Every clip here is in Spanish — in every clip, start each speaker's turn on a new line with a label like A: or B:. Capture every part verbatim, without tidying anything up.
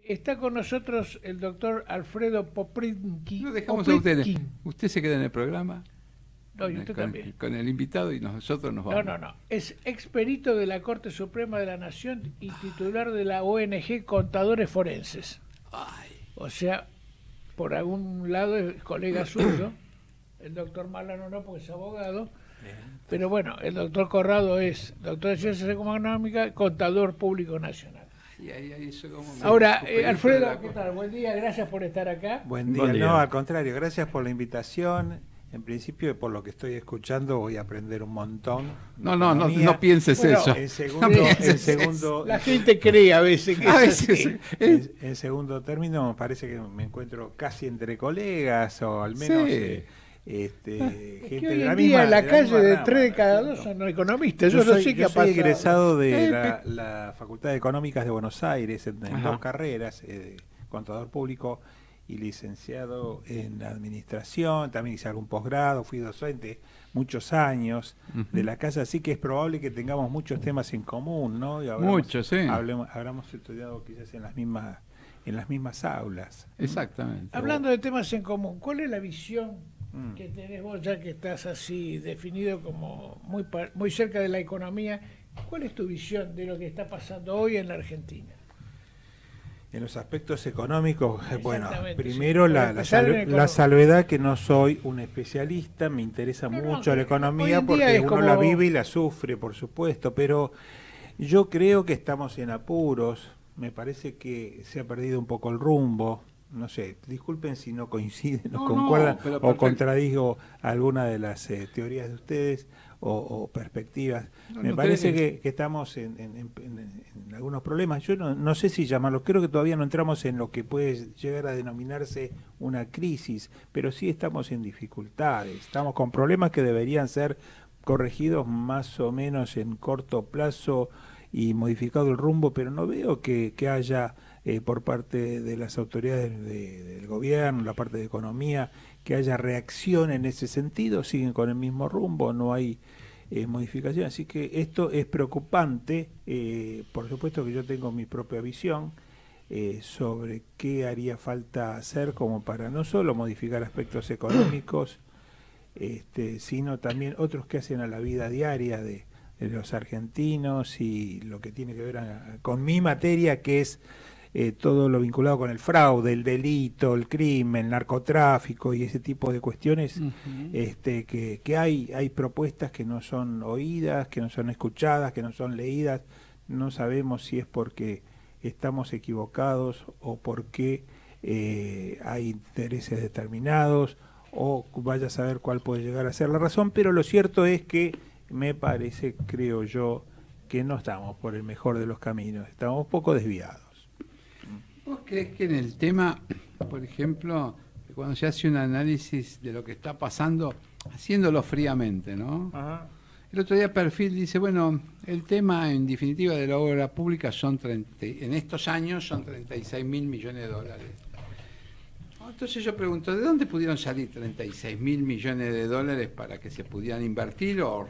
A: Está con nosotros el doctor Alfredo Poprinki.
B: Lo dejamos a usted. Usted se queda en el programa.
A: No, y usted
B: con,
A: también.
B: Con el invitado y nosotros nos vamos.
A: No, no, no. Es experito de la Corte Suprema de la Nación y titular de la O N G Contadores Forenses.
B: Ay.
A: O sea, por algún lado es colega suyo. El doctor Malano no, porque es abogado. Bien. Pero bueno, el doctor Corrado es doctor de Ciencias Económicas, contador público nacional.
B: Y ahí, ahí eso como
A: Ahora, eh, Alfredo, ¿qué tal? Buen día, gracias por estar acá.
C: Buen día. Buen día. No, al contrario, gracias por la invitación. En principio, por lo que estoy escuchando, voy a aprender un montón.
B: No, no, no, no pienses
A: bueno,
B: eso.
C: En segundo,
B: no
C: en segundo,
A: la gente cree a veces que
B: a
A: es
B: veces,
A: así.
C: En, en segundo término, me parece que me encuentro casi entre colegas, o al menos...
B: Sí.
C: Eh, Este,
A: es
C: gente
A: que hoy
C: de
A: en
C: la
A: día
C: misma,
A: en la
C: de
A: calle
C: la
A: de
C: rama,
A: tres de cada
C: ¿no?
A: dos son economistas.
C: Yo,
A: Yo,
C: soy,
A: no sé qué
C: yo
A: ha
C: soy
A: pasado.
C: egresado de
B: Eh,
C: la, la Facultad de Económicas de Buenos Aires en, en dos carreras, eh, contador público y licenciado en administración. También hice algún posgrado, fui docente muchos años uh-huh. de la casa, así que es probable que tengamos muchos temas en común, ¿no? Y
B: muchos, sí.
C: Hablemos, habremos estudiado quizás en las mismas en las mismas aulas.
B: Exactamente.
A: Hablando de temas en común, ¿cuál es la visión que tenés vos, ya que estás así definido como muy, muy cerca de la economía? ¿Cuál es tu visión de lo que está pasando hoy en la Argentina?
C: En los aspectos económicos, bueno, primero
A: sí.
C: la, la, salve, la salvedad que no soy un especialista, me interesa no, mucho no, la economía porque uno como... la vive y la sufre, por supuesto, pero yo creo que estamos en apuros, me parece que se ha perdido un poco el rumbo. No sé, disculpen si no coinciden, no, no concuerdan no, o contradigo alguna de las eh, teorías de ustedes o, o perspectivas. No, Me no parece que, que estamos en, en, en, en algunos problemas. Yo no, no sé si llamarlo, creo que todavía no entramos en lo que puede llegar a denominarse una crisis, pero sí estamos en dificultades, estamos con problemas que deberían ser corregidos más o menos en corto plazo y modificado el rumbo, pero no veo que, que haya... Eh, por parte de las autoridades de, del gobierno, la parte de economía, que haya reacción en ese sentido, siguen con el mismo rumbo, no hay eh, modificación. Así que esto es preocupante, eh, por supuesto que yo tengo mi propia visión eh, sobre qué haría falta hacer como para no solo modificar aspectos económicos, este, sino también otros que hacen a la vida diaria de, de los argentinos y lo que tiene que ver a, con mi materia, que es Eh, todo lo vinculado con el fraude, el delito, el crimen, el narcotráfico y ese tipo de cuestiones, uh-huh. este, que, que hay, hay propuestas que no son oídas, que no son escuchadas, que no son leídas. No sabemos si es porque estamos equivocados o porque eh, hay intereses determinados o vaya a saber cuál puede llegar a ser la razón, pero lo cierto es que me parece, creo yo, que no estamos por el mejor de los caminos, estamos un poco desviados.
B: ¿Vos crees que en el tema, por ejemplo, cuando se hace un análisis de lo que está pasando, haciéndolo fríamente, ¿no? Ajá. El otro día Perfil dice, bueno, el tema en definitiva de la obra pública son treinta, en estos años son treinta y seis mil millones de dólares. Entonces yo pregunto, ¿de dónde pudieron salir treinta y seis mil millones de dólares para que se pudieran invertir o,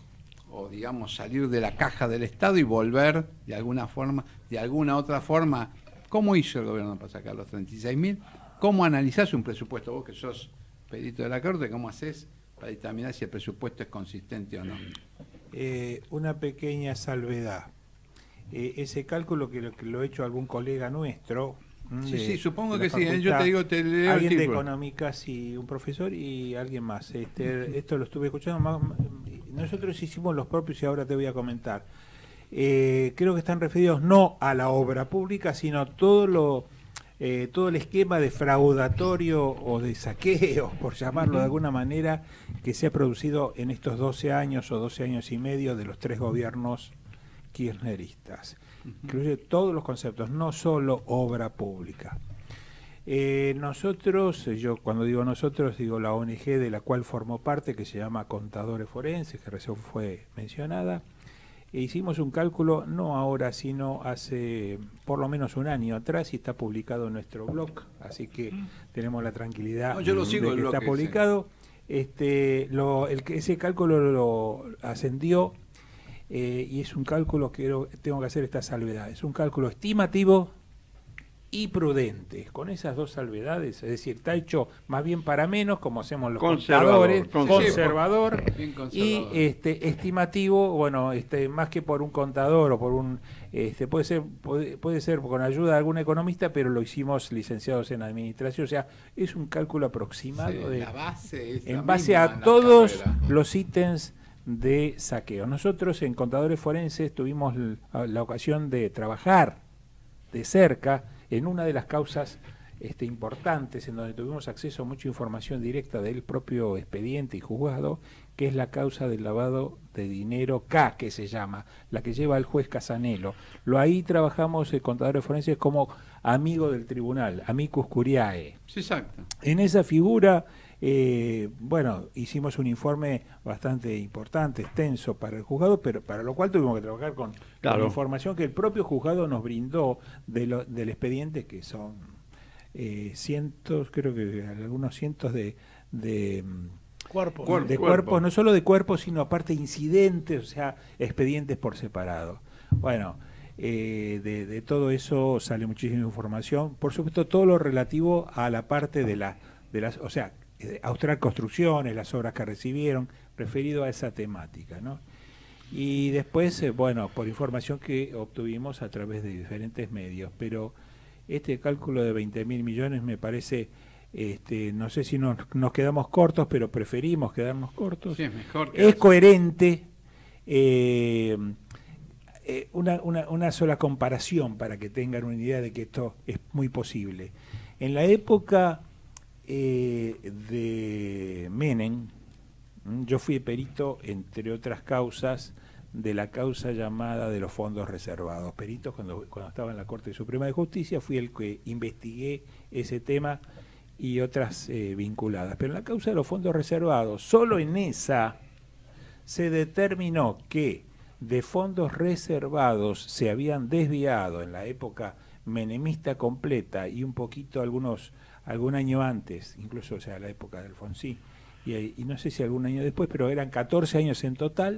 B: o digamos salir de la caja del Estado y volver de alguna forma, de alguna otra forma? ¿Cómo hizo el gobierno para sacar los treinta y seis mil? ¿Cómo analizás un presupuesto? Vos que sos perito de la Corte, ¿cómo haces para determinar si el presupuesto es consistente o no?
C: Eh, una pequeña salvedad. Eh, ese cálculo que lo, que lo ha hecho algún colega nuestro.
B: Sí,
C: de,
B: sí, supongo que
C: facultad,
B: sí. Yo te digo, te leo
C: alguien
B: el
C: de económicas y un profesor y alguien más. Este, esto lo estuve escuchando. Más, nosotros hicimos los propios y ahora te voy a comentar. Eh, creo que están referidos no a la obra pública, sino todo lo eh, todo el esquema defraudatorio o de saqueo, por llamarlo de alguna manera, que se ha producido en estos doce años o doce años y medio de los tres gobiernos kirchneristas. Incluye todos los conceptos, no solo obra pública. Eh, nosotros, yo cuando digo nosotros, digo la O N G de la cual formo parte, que se llama Contadores Forenses, que recién fue mencionada. E hicimos un cálculo, no ahora, sino hace por lo menos un año atrás, y está publicado en nuestro blog, así que tenemos la tranquilidad
B: no, yo lo sigo
C: de que
B: el
C: está
B: blog
C: publicado. Este, lo, el, ese cálculo lo ascendió, eh, y es un cálculo que tengo que hacer esta salvedad, es un cálculo estimativo y prudentes, con esas dos salvedades, es decir, está hecho más bien para menos, como hacemos los
D: conservador,
C: contadores, conservador,
B: conservador
C: y este estimativo, bueno, este más que por un contador o por un este puede ser puede, puede ser con ayuda de algún economista, pero lo hicimos licenciados en administración, o sea, es un cálculo aproximado
B: sí,
C: de
B: la base es
C: en
B: la
C: base
B: misma
C: a
B: en la
C: todos
B: carrera.
C: los ítems de saqueo. Nosotros en Contadores Forenses tuvimos la, la ocasión de trabajar de cerca en una de las causas este, importantes, en donde tuvimos acceso a mucha información directa del propio expediente y juzgado, que es la causa del lavado de dinero K, que se llama, la que lleva el juez Casanelo. Lo ahí trabajamos el Contadores Forenses como amigo del tribunal, amicus curiae.
B: Sí, exacto.
C: En esa figura, eh, bueno, hicimos un informe bastante importante, extenso para el juzgado, pero para lo cual tuvimos que trabajar con,
D: claro.
C: con información que el propio juzgado nos brindó de lo, del expediente, que son eh, cientos, creo que algunos cientos de... de
A: Cuerpos.
C: Cuerpo, de cuerpos, cuerpo. No solo de cuerpos, sino aparte incidentes, o sea, expedientes por separado. Bueno, eh, de, de todo eso sale muchísima información. Por supuesto, todo lo relativo a la parte de, la, de las, o sea, Austral Construcciones, las obras que recibieron, referido a esa temática, ¿no? Y después, eh, bueno, por información que obtuvimos a través de diferentes medios, pero este cálculo de veinte mil millones me parece... Este, no sé si nos, nos quedamos cortos, pero preferimos quedarnos cortos.
B: Sí, es mejor que
C: es
B: hacer.
C: coherente. Eh, eh, una, una, una sola comparación para que tengan una idea de que esto es muy posible. En la época eh, de Menem, yo fui perito, entre otras causas, de la causa llamada de los fondos reservados. Perito, cuando, cuando estaba en la Corte Suprema de Justicia, fui el que investigué ese tema y otras eh, vinculadas. Pero en la causa de los fondos reservados, solo en esa se determinó que de fondos reservados se habían desviado en la época menemista completa y un poquito algunos algún año antes, incluso o sea la época de Alfonsín, y, y no sé si algún año después, pero eran catorce años en total,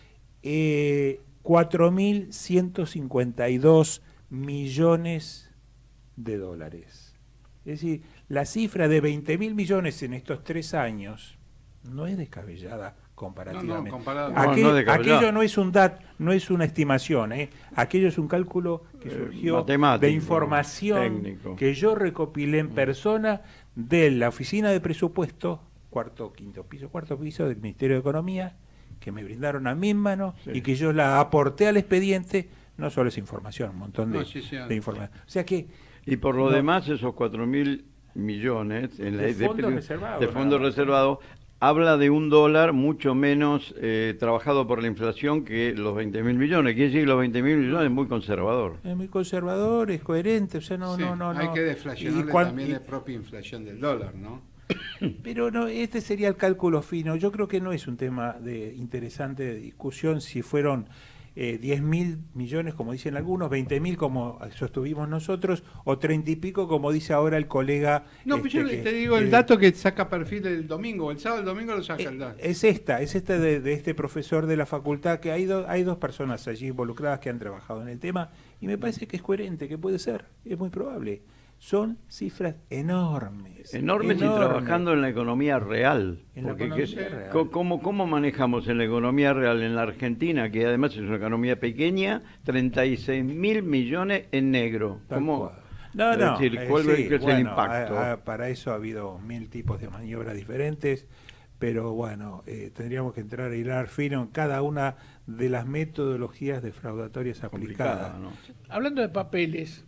C: eh, cuatro mil ciento cincuenta y dos millones de dólares. Es decir, la cifra de veinte mil millones en estos tres años no es descabellada comparativamente.
B: No, no, comparado.
C: Aquel,
D: no, no es descabellada.
C: Aquello no es un dat, no es una estimación, ¿eh? Aquello es un cálculo que surgió
D: eh,
C: de información
D: técnico.
C: que yo recopilé en persona de la oficina de presupuesto, cuarto, quinto piso, cuarto piso del Ministerio de Economía, que me brindaron a mí en mano sí. y que yo la aporté al expediente, no solo esa información, un montón de,
B: no, sí, sí,
C: de información. O sea que...
D: Y por lo
C: no,
D: demás, esos cuatro mil millones en la,
C: de fondos
D: de,
C: reservados,
D: de fondos reservados habla de un dólar mucho menos eh, trabajado por la inflación que los veinte mil millones. Quiere decir que los veinte mil millones es muy conservador.
C: Es muy conservador, es coherente, o sea, no,
B: sí,
C: no, no.
B: Hay
C: no.
B: que deflacionarle
C: cuan,
B: también
C: y,
B: la propia inflación del dólar, ¿no?
C: Pero no, este sería el cálculo fino. Yo creo que no es un tema de interesante de discusión si fueron eh, diez mil millones, como dicen algunos, veinte mil como sostuvimos nosotros, o treinta y pico, como dice ahora el colega.
B: No,
C: este,
B: pues yo
C: que,
B: te digo el
C: que,
B: dato que saca perfil el domingo, el sábado, el domingo lo saca
C: eh,
B: el dato.
C: Es esta, es esta de, de este profesor de la facultad, que hay, do, hay dos personas allí involucradas que han trabajado en el tema, y me parece que es coherente, que puede ser, es muy probable. Son cifras enormes.
D: Enormes, enormes. Y trabajando en la economía real.
C: En la
D: porque
C: economía
D: que,
C: real.
D: ¿cómo, ¿Cómo manejamos en la economía real en la Argentina, que además es una economía pequeña, treinta y seis mil millones en negro? ¿Cómo?
C: No, no.
D: Es decir, ¿cuál
C: eh, sí,
D: es el
C: bueno,
D: impacto?
C: A, a, para eso ha habido mil tipos de maniobras diferentes, pero bueno, eh, tendríamos que entrar a hilar fino en cada una de las metodologías defraudatorias aplicadas.
D: ¿No?
A: Hablando de papeles,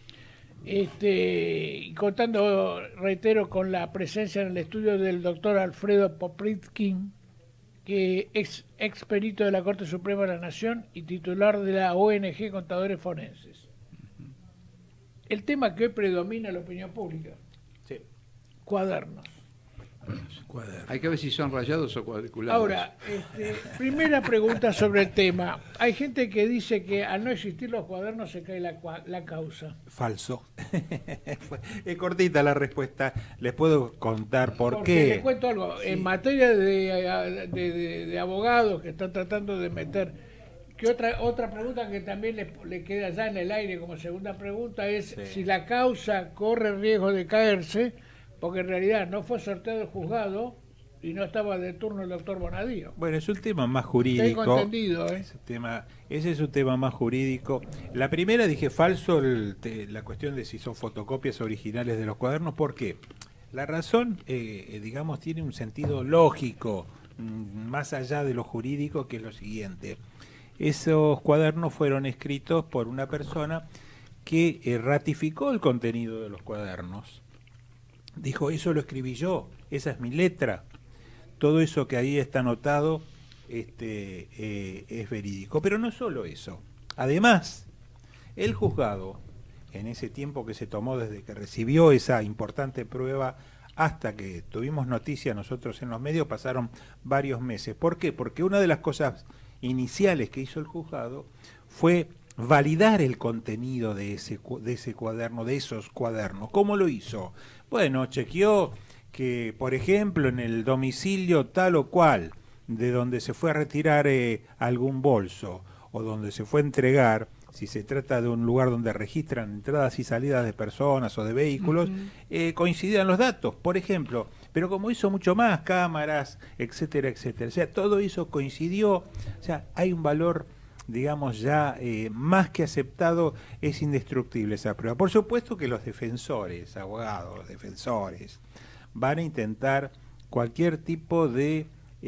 A: este, y contando, reitero, con la presencia en el estudio del doctor Alfredo Poplitkin, que es ex perito de la Corte Suprema de la Nación y titular de la O N G Contadores Forenses. El tema que hoy predomina en la opinión pública,
C: sí.
A: cuadernos.
C: cuadernos.
B: Hay que ver si son rayados o cuadriculados.
A: Ahora, este, primera pregunta sobre el tema. Hay gente que dice que al no existir los cuadernos se cae la, la causa.
C: Falso. Es cortita la respuesta. Les puedo contar por
A: Porque
C: qué.
A: les cuento algo. Sí. En materia de, de, de, de abogados que están tratando de meter Que otra otra pregunta que también le, le queda ya en el aire como segunda pregunta es sí. si la causa corre riesgo de caerse, porque en realidad no fue sorteado el juzgado y no estaba de turno el doctor Bonadío.
C: Bueno, es un tema más jurídico.
A: Tengo entendido, ¿eh?
C: Ese, tema, ese es un tema más jurídico. La primera dije falso el, te, la cuestión de si son fotocopias originales de los cuadernos. ¿Por qué? La razón, eh, digamos, tiene un sentido lógico, más allá de lo jurídico, que es lo siguiente. Esos cuadernos fueron escritos por una persona que eh, ratificó el contenido de los cuadernos. Dijo, eso lo escribí yo, esa es mi letra. Todo eso que ahí está anotado este, eh, es verídico. Pero no solo eso. Además, el juzgado, en ese tiempo que se tomó desde que recibió esa importante prueba hasta que tuvimos noticia nosotros en los medios, pasaron varios meses. ¿Por qué? Porque una de las cosas iniciales que hizo el juzgado fue validar el contenido de ese, de ese cuaderno, de esos cuadernos. ¿Cómo lo hizo? Bueno, chequeó que, por ejemplo, en el domicilio tal o cual, de donde se fue a retirar eh, algún bolso, o donde se fue a entregar, si se trata de un lugar donde registran entradas y salidas de personas o de vehículos, uh-huh. eh, coincidían los datos, por ejemplo. Pero como hizo mucho más, cámaras, etcétera, etcétera. O sea, todo eso coincidió. O sea, hay un valor, digamos, ya eh, más que aceptado, es indestructible esa prueba. Por supuesto que los defensores, abogados, defensores, van a intentar cualquier tipo de,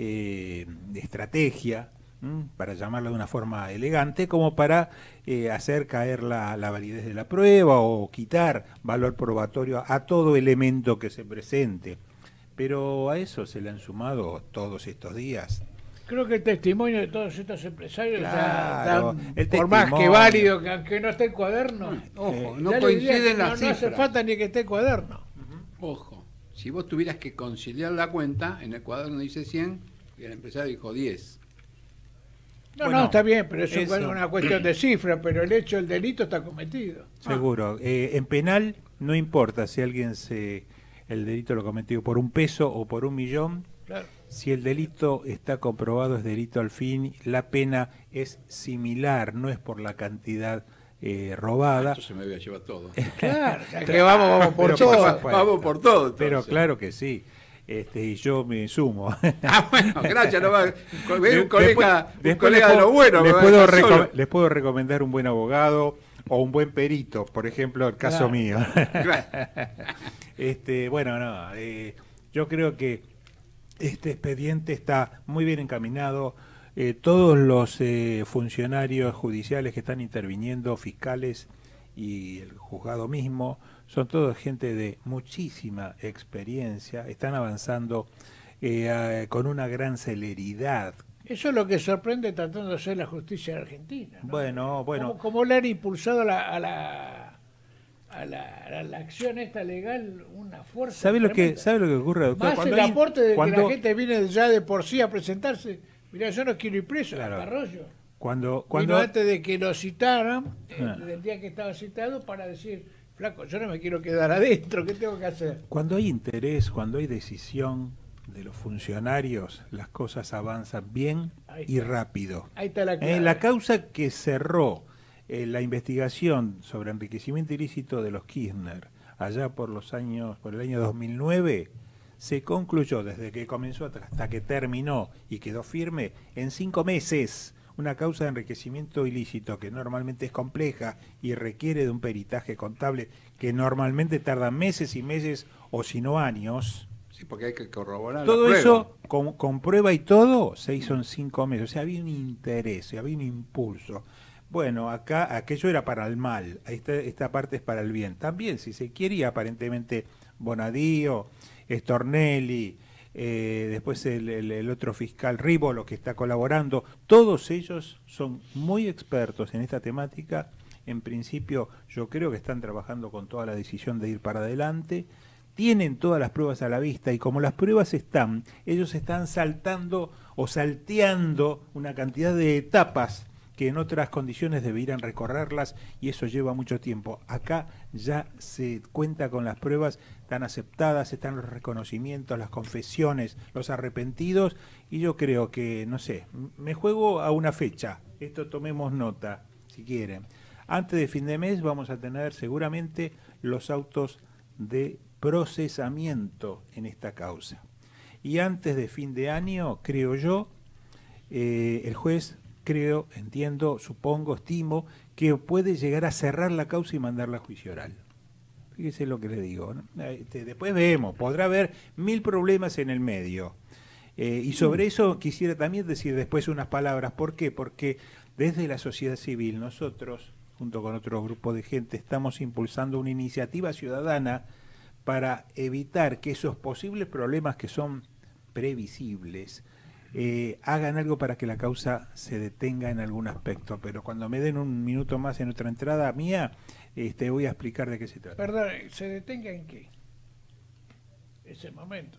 C: eh, de estrategia, ¿m? para llamarlo de una forma elegante, como para eh, hacer caer la, la validez de la prueba o quitar valor probatorio a, a todo elemento que se presente. Pero a eso se le han sumado todos estos días.
A: Creo que el testimonio de todos estos empresarios
C: claro,
A: dan, el por más que válido que aunque no esté el cuaderno,
B: ojo, no coinciden las
A: no,
B: cifras.
A: No hace falta ni que esté el cuaderno.
B: Uh-huh. Ojo, si vos tuvieras que conciliar la cuenta, en el cuaderno dice cien y el empresario dijo diez.
A: No, bueno, no, está bien, pero eso, eso es una cuestión de cifra, pero el hecho del delito está cometido.
C: Seguro. Ah. Eh, en penal no importa si alguien se... el delito lo cometió por un peso o por un millón, claro. Si el delito está comprobado es delito al fin, la pena es similar, no es por la cantidad eh, robada.
B: Ah, esto se me había llevado todo.
A: Claro, que vamos, vamos por todo.
B: Vamos, vamos por todo. Entonces.
C: Pero claro que sí. Este, y yo me sumo.
B: Ah, bueno, gracias. No va, un colega,
C: después,
B: un colega de lo bueno.
C: Les puedo, recom les puedo recomendar un buen abogado o un buen perito, por ejemplo, el caso claro. mío. este, bueno, no, eh, yo creo que este expediente está muy bien encaminado. Eh, todos los eh, funcionarios judiciales que están interviniendo, fiscales y el juzgado mismo, son todos gente de muchísima experiencia, están avanzando eh, a, con una gran celeridad.
A: Eso es lo que sorprende tratando de hacer la justicia en Argentina, ¿no?
C: Bueno, bueno.
A: Como, como le han impulsado a la, a la, a la, a la acción esta legal una fuerza.
C: ¿Sabe lo que, sabe lo que ocurre, doctor?
A: Más
C: cuando
A: el
C: hay,
A: aporte de
C: cuando,
A: que la gente viene ya de por sí a presentarse. Mirá, yo no quiero ir preso,
C: claro.
A: Arroyo.
C: Cuando, cuando...
A: Vino antes de que lo citaran, ah. el, el día que estaba citado, para decir, flaco, yo no me quiero quedar adentro, ¿qué tengo que hacer?
C: Cuando hay interés, cuando hay decisión de los funcionarios, las cosas avanzan bien y rápido.
A: Ahí está la clave.
C: Eh, la causa que cerró eh, la investigación sobre enriquecimiento ilícito de los Kirchner, allá por los años, por el año dos mil nueve, se concluyó desde que comenzó hasta que terminó y quedó firme en cinco meses. Una causa de enriquecimiento ilícito que normalmente es compleja y requiere de un peritaje contable que normalmente tarda meses y meses o si no años.
B: Sí, porque hay que corroborar.
C: Todo eso con, con prueba y todo se hizo en cinco meses. O sea, había un interés, había un impulso. Bueno, acá aquello era para el mal, esta, esta parte es para el bien. También, si se quiere, y aparentemente Bonadío, Stornelli, eh, después el, el, el otro fiscal Rívolo que está colaborando, todos ellos son muy expertos en esta temática. En principio yo creo que están trabajando con toda la decisión de ir para adelante, tienen todas las pruebas a la vista y como las pruebas están, ellos están saltando o salteando una cantidad de etapas que en otras condiciones deberían recorrerlas y eso lleva mucho tiempo. Acá ya se cuenta con las pruebas, están aceptadas, están los reconocimientos, las confesiones, los arrepentidos y yo creo que, no sé, me juego a una fecha, esto tomemos nota, si quieren. Antes de fin de mes vamos a tener seguramente los autos de procesamiento en esta causa. Y antes de fin de año, creo yo, eh, el juez, creo, entiendo, supongo, estimo, que puede llegar a cerrar la causa y mandarla a juicio oral. Fíjese lo que le digo, ¿no? Este, después vemos, podrá haber mil problemas en el medio. Eh, y sobre eso quisiera también decir después unas palabras. ¿Por qué? Porque desde la sociedad civil nosotros, junto con otro grupo de gente, estamos impulsando una iniciativa ciudadana para evitar que esos posibles problemas que son previsibles eh, hagan algo para que la causa se detenga en algún aspecto. Pero cuando me den un minuto más en otra entrada mía, este, voy a explicar de qué se trata.
A: Perdón, ¿se detenga en qué? Ese momento.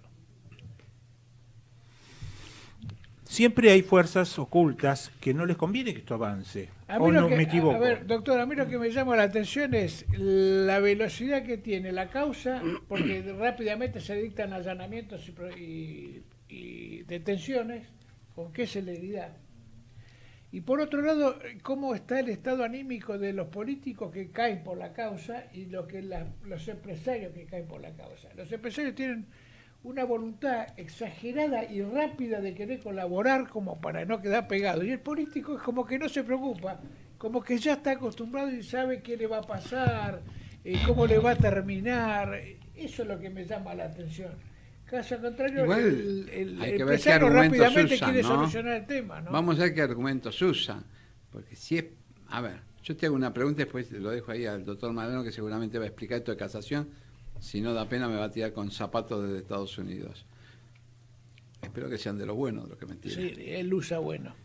C: Siempre hay fuerzas ocultas que no les conviene que esto avance.
A: A mí
C: ¿O
A: lo
C: no
A: que,
C: me equivoco?
A: A ver, doctor, a mí lo que me llama la atención es la velocidad que tiene la causa, porque rápidamente se dictan allanamientos y, pro- y, y detenciones, con qué celeridad. Y por otro lado, cómo está el estado anímico de los políticos que caen por la causa y lo que la, los empresarios que caen por la causa. Los empresarios tienen una voluntad exagerada y rápida de querer colaborar como para no quedar pegado. Y el político es como que no se preocupa, como que ya está acostumbrado y sabe qué le va a pasar, eh, cómo le va a terminar. Eso es lo que me llama la atención. Caso contrario,
B: Igual
A: el, el
B: hay que ver qué
A: empresario
B: argumentos
A: rápidamente
B: usan,
A: quiere
B: ¿no?
A: solucionar el tema, ¿no?
B: Vamos a ver qué argumentos usan. Porque si es... A ver, yo te hago una pregunta y después lo dejo ahí al doctor Malano, que seguramente va a explicar esto de casación. Si no da pena me va a tirar con zapatos desde Estados Unidos. Espero que sean de lo bueno, de lo que me tiran.
A: Sí, él usa bueno.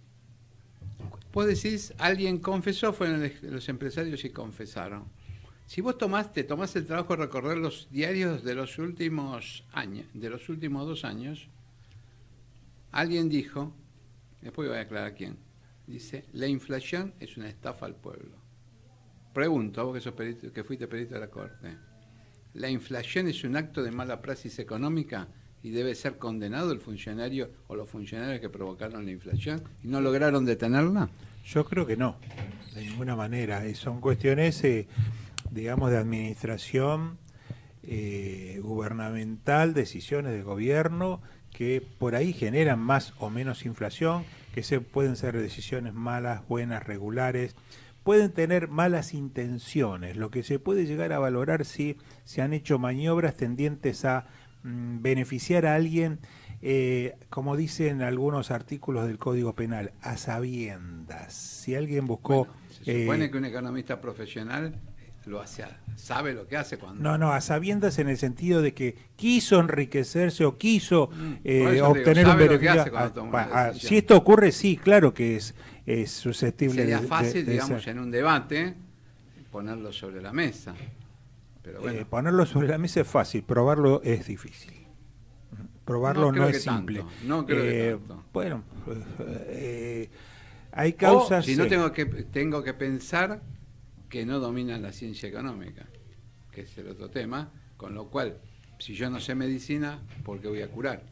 B: Vos decís, alguien confesó, fueron los empresarios y confesaron. Si vos tomaste, tomás el trabajo de recorrer los diarios de los últimos años, de los últimos dos años, alguien dijo, después voy a aclarar quién, dice, la inflación es una estafa al pueblo. Pregunto, vos que, sos perito, que fuiste perito de la Corte, ¿la inflación es un acto de mala praxis económica y debe ser condenado el funcionario o los funcionarios que provocaron la inflación y no lograron detenerla?
C: Yo creo que no, de ninguna manera. Eh, Son cuestiones, eh, digamos, de administración eh, gubernamental, decisiones de gobierno que por ahí generan más o menos inflación, que se pueden ser decisiones malas, buenas, regulares. Pueden tener malas intenciones, lo que se puede llegar a valorar si se han hecho maniobras tendientes a mm, beneficiar a alguien, eh, como dicen algunos artículos del Código Penal, a sabiendas. Si alguien buscó...
B: Bueno, se supone
C: eh,
B: que un economista profesional lo hace, sabe lo que hace cuando...
C: No, no, a sabiendas en el sentido de que quiso enriquecerse o quiso
B: Mm,
C: eh,
B: por eso
C: obtener
B: digo,
C: un
B: sabe lo que
C: beneficio.
B: hace cuando
C: Ah,
B: toma
C: pa-
B: una
C: ah,
B: decisión.
C: si esto ocurre, sí, claro que es, es susceptible
B: Sería
C: de, de-
B: fácil,
C: de
B: digamos,
C: ser.
B: en un debate, ponerlo sobre la mesa. Pero bueno,
C: Eh, ponerlo sobre la mesa es fácil, probarlo es difícil. Probarlo
B: No
C: no,
B: creo
C: es
B: que
C: simple.
B: tanto, no creo que
C: Eh,
B: tanto.
C: Bueno, eh, hay causas...
B: o, si no
C: eh,
B: tengo que, tengo que pensar que no dominan la ciencia económica, que es el otro tema, con lo cual, si yo no sé medicina, ¿por qué voy a curar?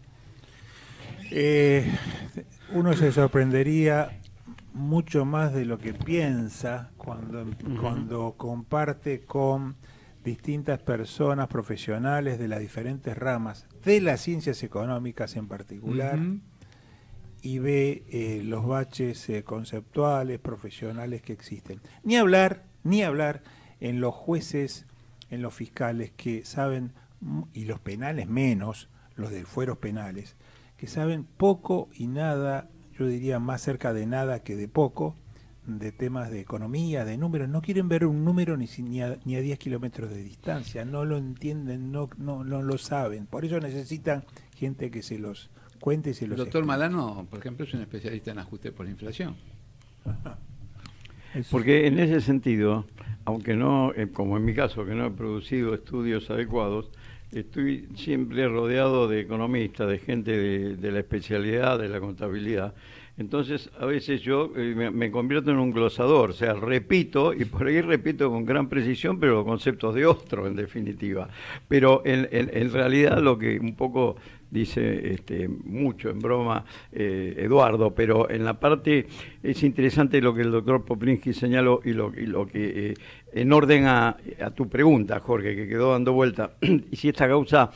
C: Eh, uno se sorprendería mucho más de lo que piensa cuando, uh-huh. cuando comparte con distintas personas profesionales de las diferentes ramas, de las ciencias económicas en particular, uh-huh. y ve eh, los baches eh, conceptuales, profesionales que existen. Ni hablar, ni hablar en los jueces, en los fiscales que saben, y los penales menos, los de fueros penales, que saben poco y nada, yo diría más cerca de nada que de poco, de temas de economía, de números. No quieren ver un número ni, ni, a, ni a diez kilómetros de distancia, no lo entienden, no, no, no lo saben. Por eso necesitan gente que se los cuente y se los
B: El doctor
C: explique.
B: Malano, por ejemplo, es un especialista en ajuste por inflación.
C: Ajá.
D: Porque en ese sentido, aunque no, eh, como en mi caso, que no he producido estudios adecuados, estoy siempre rodeado de economistas, de gente de, de la especialidad de la contabilidad. Entonces, a veces yo eh, me, me convierto en un glosador, o sea, repito, y por ahí repito con gran precisión, pero los conceptos de otro, en definitiva. Pero en, en, en realidad lo que un poco dice este, mucho en broma eh, Eduardo, pero en la parte es interesante lo que el doctor Poplinsky señaló y lo, y lo que, eh, en orden a, a tu pregunta, Jorge, que quedó dando vuelta, y si esta causa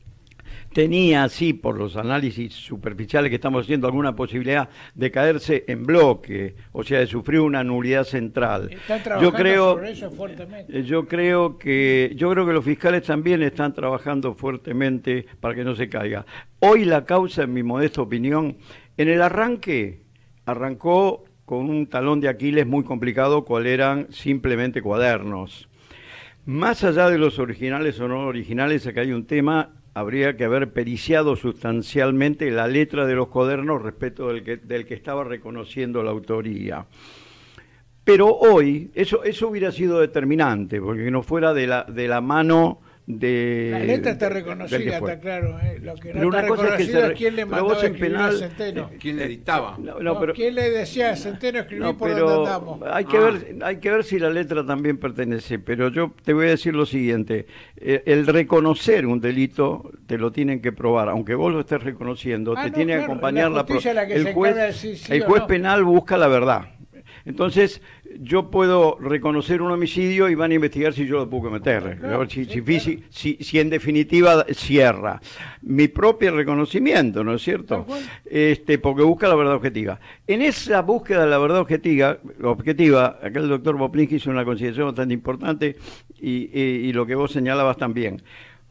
D: tenía, sí, por los análisis superficiales que estamos haciendo, alguna posibilidad de caerse en bloque, o sea, de sufrir una nulidad central.
A: Están trabajando
D: yo creo,
A: sobre eso fuertemente.
D: Yo creo que, yo creo que los fiscales también están trabajando fuertemente para que no se caiga. Hoy la causa, en mi modesta opinión, en el arranque, arrancó con un talón de Aquiles muy complicado, cual eran simplemente cuadernos. Más allá de los originales o no originales, acá hay un tema. Habría que haber periciado sustancialmente la letra de los cuadernos respecto del que, del que estaba reconociendo la autoría. Pero hoy, eso, eso hubiera sido determinante, porque no fuera de la, de la mano de...
A: La letra está reconocida, está claro. ¿eh? Lo que no pero está reconocido es, que se, es quién le mandaba a escribir penal, a Centeno.
B: ¿Quién le dictaba?
A: No, no, no, pero, ¿quién le decía a Centeno escribir no, por
D: pero
A: donde andamos?
D: Hay que, ah. ver, hay que ver si la letra también pertenece, pero yo te voy a decir lo siguiente. El, el reconocer un delito te lo tienen que probar, aunque vos lo estés reconociendo,
A: ah,
D: te
A: no,
D: tiene
A: claro,
D: que acompañar la,
A: la, la que
D: el juez,
A: sí, sí
D: el juez
A: no.
D: penal busca la verdad. Entonces, yo puedo reconocer un homicidio y van a investigar si yo lo puedo cometer, claro, si, sí, si, claro. si, si en definitiva cierra. Mi propio reconocimiento, ¿no es cierto? Este, porque busca la verdad objetiva. En esa búsqueda de la verdad objetiva, objetiva acá el doctor Poplinsky hizo una consideración bastante importante y, y, y lo que vos señalabas también.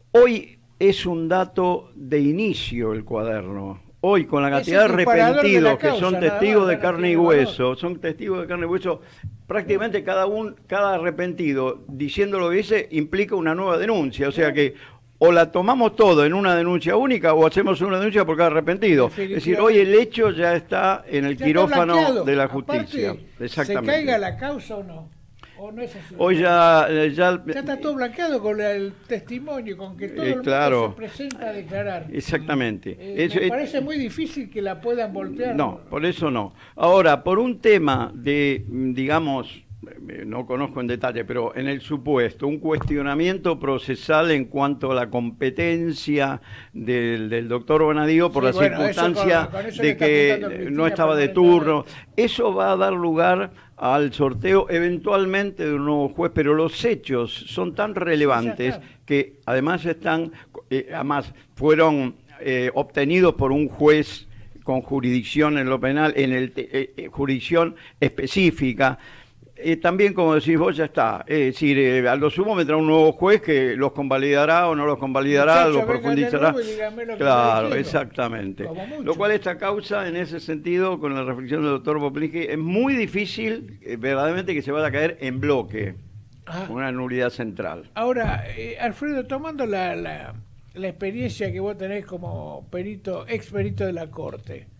D: Hoy es un dato de inicio el cuaderno. Hoy, con la cantidad de arrepentidos que son testigos de carne y hueso, son testigos de carne y hueso, prácticamente cada un, cada arrepentido diciendo lo que dice implica una nueva denuncia. O sea que o la tomamos todo en una denuncia única o hacemos una denuncia por cada arrepentido. Es decir, hoy el hecho ya está en el quirófano de la justicia.
A: Aparte,
D: exactamente.
A: ¿se caiga la causa o no? ¿O no es así?
D: Hoy ya, ya...
A: Ya está todo blanqueado con el testimonio, con que todo eh, el mundo
D: claro.
A: se presenta a declarar.
D: Exactamente.
A: Eh, eso, me parece muy difícil que la puedan voltear.
D: No, por eso no. Ahora, por un tema de, digamos, no conozco en detalle, pero en el supuesto, un cuestionamiento procesal en cuanto a la competencia del, del doctor Bonadío por sí, la bueno, circunstancia con, con de que no estaba de turno, eso va a dar lugar al sorteo eventualmente de un nuevo juez, pero los hechos son tan relevantes sí, que además están, eh, además fueron eh, obtenidos por un juez con jurisdicción en lo penal, en el eh, eh, jurisdicción específica. Eh, también, como decís vos, ya está. Es decir, eh, a lo sumo vendrá un nuevo juez que los convalidará o no los convalidará, los profundizará. Claro, exactamente. Lo cual esta causa, en ese sentido, con la reflexión del doctor Poplinsky, es muy difícil, eh, verdaderamente, que se vaya a caer en bloque. Ah. Una nulidad central.
A: Ahora, eh, Alfredo, tomando la, la, la experiencia que vos tenés como perito, ex perito de la Corte,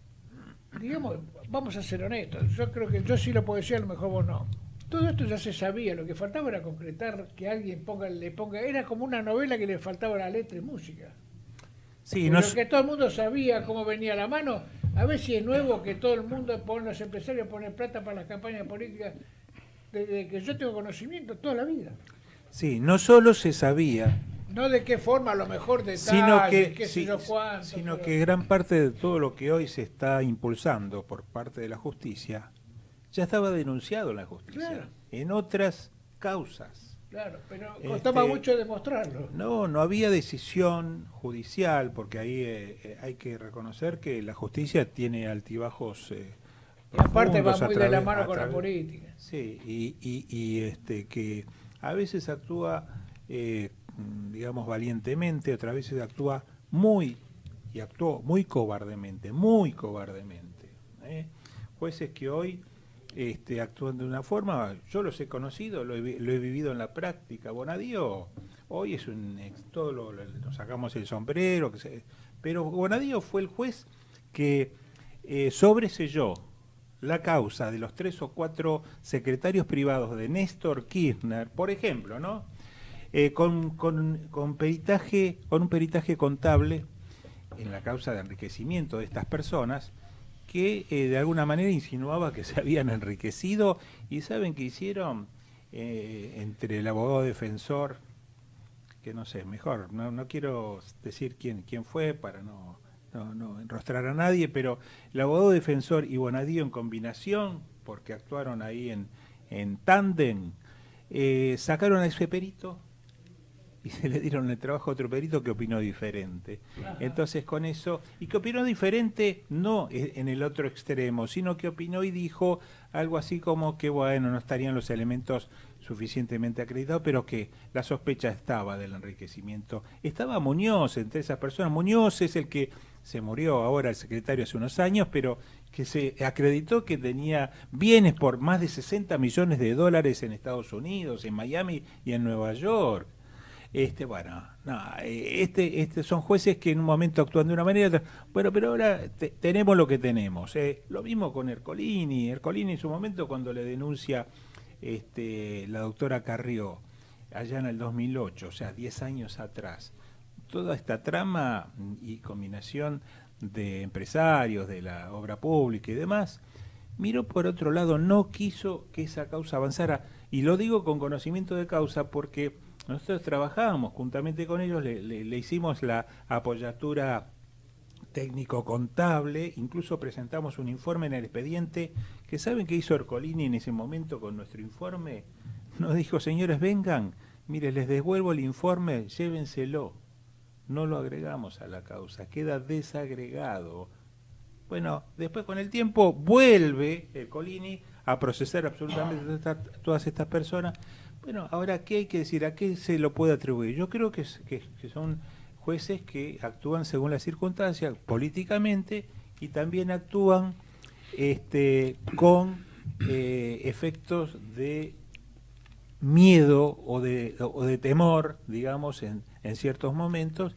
A: digamos, vamos a ser honestos, yo creo que yo sí lo puedo decir, a lo mejor vos no. Todo esto ya se sabía, lo que faltaba era concretar, que alguien ponga, le ponga, era como una novela que le faltaba la letra y música. Sí, no... que todo el mundo sabía cómo venía la mano, a ver si es nuevo que todo el mundo, pone, los empresarios ponen plata para las campañas políticas, desde que yo tengo conocimiento toda la vida.
C: Sí, no solo se sabía,
A: no de qué forma, a lo mejor detalles,
C: sino que,
A: qué
C: sí,
A: sé yo cuánto,
C: sino
A: pero...
C: que gran parte de todo lo que hoy se está impulsando por parte de la justicia ya estaba denunciado en la justicia, claro. En otras causas.
A: Claro, pero costaba este, mucho demostrarlo.
C: No, no había decisión judicial, porque ahí eh, hay que reconocer que la justicia tiene altibajos eh,
A: y aparte va muy través, de la mano con través, la política.
C: Sí, y, y, y este que a veces actúa... Eh, digamos valientemente, otras veces actúa muy, y actuó muy cobardemente, muy cobardemente. ¿eh? Jueces que hoy este, actúan de una forma, yo los he conocido, lo he, lo he vivido en la práctica. Bonadío hoy es un, todo lo, lo, nos sacamos el sombrero, que se, pero Bonadío fue el juez que eh, sobreselló la causa de los tres o cuatro secretarios privados de Néstor Kirchner, por ejemplo, ¿no? Eh, con, con, con peritaje, con un peritaje contable en la causa de enriquecimiento de estas personas, que eh, de alguna manera insinuaba que se habían enriquecido. ¿Y saben qué hicieron? Eh, entre el abogado defensor, que no sé, mejor, no, no quiero decir quién, quién fue para no, no, no enrostrar a nadie, pero el abogado defensor y Bonadío en combinación, porque actuaron ahí en, en tándem, eh, sacaron a ese perito y se le dieron el trabajo a otro perito que opinó diferente. Ajá. Entonces con eso, y que opinó diferente no en el otro extremo, sino que opinó y dijo algo así como que bueno, no estarían los elementos suficientemente acreditados, pero que la sospecha estaba del enriquecimiento. Estaba Muñoz entre esas personas. Muñoz es el que se murió ahora, el secretario, hace unos años, pero que se acreditó que tenía bienes por más de sesenta millones de dólares en Estados Unidos, en Miami y en Nueva York. Este, bueno, no, este, este son jueces que en un momento actúan de una manera, bueno, pero ahora te, tenemos lo que tenemos. Eh. Lo mismo con Ercolini. Ercolini en su momento, cuando le denuncia este, la doctora Carrió, allá en el dos mil ocho, o sea, diez años atrás, toda esta trama y combinación de empresarios, de la obra pública y demás, miró por otro lado, no quiso que esa causa avanzara. Y lo digo con conocimiento de causa porque nosotros trabajábamos juntamente con ellos, le, le, le hicimos la apoyatura técnico-contable, incluso presentamos un informe en el expediente, que ¿saben qué hizo Ercolini en ese momento con nuestro informe? Nos dijo, señores, vengan, mire, les devuelvo el informe, llévenselo. No lo agregamos a la causa, queda desagregado. Bueno, después con el tiempo vuelve Ercolini a procesar absolutamente esta, todas estas personas. Bueno, ahora, ¿qué hay que decir? ¿A qué se lo puede atribuir? Yo creo que, que, que son jueces que actúan según las circunstancias, políticamente, y también actúan este, con eh, efectos de miedo o de, o de temor, digamos, en, en ciertos momentos,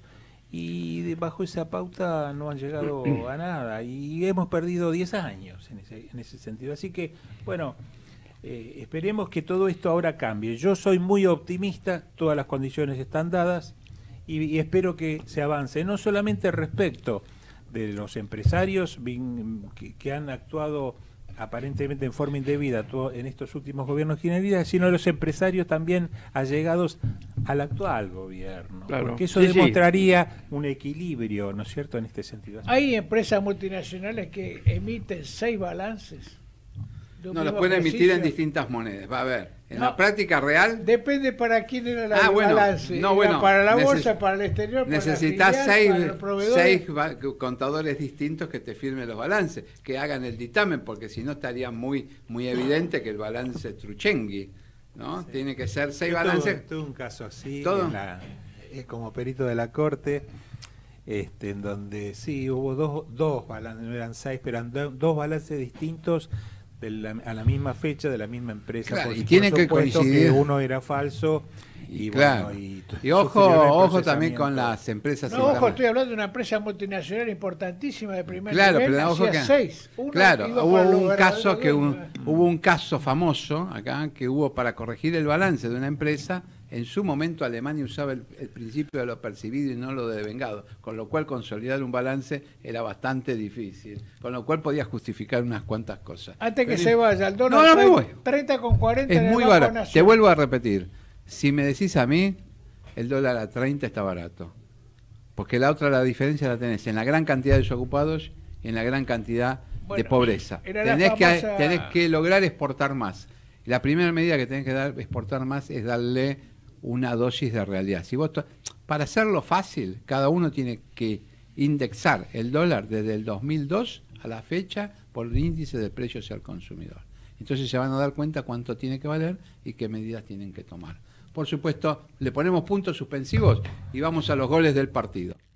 C: y de, bajo esa pauta no han llegado a nada, y hemos perdido diez años en ese, en ese sentido. Así que, bueno... Eh, esperemos que todo esto ahora cambie. Yo soy muy optimista, todas las condiciones están dadas y, y espero que se avance, no solamente respecto de los empresarios que, que han actuado aparentemente en forma indebida en estos últimos gobiernos kirchneristas, sino los empresarios también allegados al actual gobierno, claro. Porque eso sí, demostraría sí. un equilibrio, ¿no es cierto?, en este sentido.
A: Hay empresas multinacionales que emiten seis balances.
B: No, los pueden emitir en distintas monedas. Va a ver, en no, la práctica real...
A: Depende para quién era la
B: ah, bueno,
A: balance.
B: No, bueno,
A: para la bolsa, para el exterior,
B: necesitas
A: para
B: seis,
A: para el proveedor.
B: seis contadores distintos que te firmen los balances, que hagan el dictamen, porque si no estaría muy muy evidente que el balance es truchengui, ¿no? Sí. Tiene que ser seis
C: Yo
B: balances...
C: Tuve un caso así,
B: ¿Todo?
C: En la, eh, como perito de la Corte... Este, en donde sí, hubo dos, dos balances, no eran seis, pero eran do, dos balances distintos de la, a la misma fecha de la misma empresa,
B: claro,
C: por,
B: y tiene que coincidir
C: que uno era falso y,
B: claro.
C: bueno, y,
B: y ojo ojo también con las empresas.
A: No, ojo, estoy hablando de una empresa multinacional importantísima de primer
B: claro,
A: nivel,
B: pero ojo que,
A: seis.
B: claro, hubo un caso que un, hubo un caso famoso acá que hubo para corregir el balance de una empresa. En su momento Alemania usaba el, el principio de lo percibido y no lo de devengado, con lo cual consolidar un balance era bastante difícil, con lo cual podía justificar unas cuantas cosas.
A: Antes que
B: Pero,
A: se vaya, el dólar
B: no, no me voy.
A: treinta con cuarenta
B: es
A: en el
B: muy
A: Banco
B: barato.
A: Nacional.
B: Te vuelvo a repetir, si me decís a mí, el dólar a treinta está barato, porque la otra, la diferencia la tenés en la gran cantidad de desocupados y en la gran cantidad bueno, de pobreza. Tenés, famosa... que, tenés que lograr exportar más. Y la primera medida que tenés que dar, exportar más es darle una dosis de realidad. Si vos para hacerlo fácil, cada uno tiene que indexar el dólar desde el dos mil dos a la fecha por el índice de precios al consumidor. Entonces se van a dar cuenta cuánto tiene que valer y qué medidas tienen que tomar. Por supuesto, le ponemos puntos suspensivos y vamos a los goles del partido.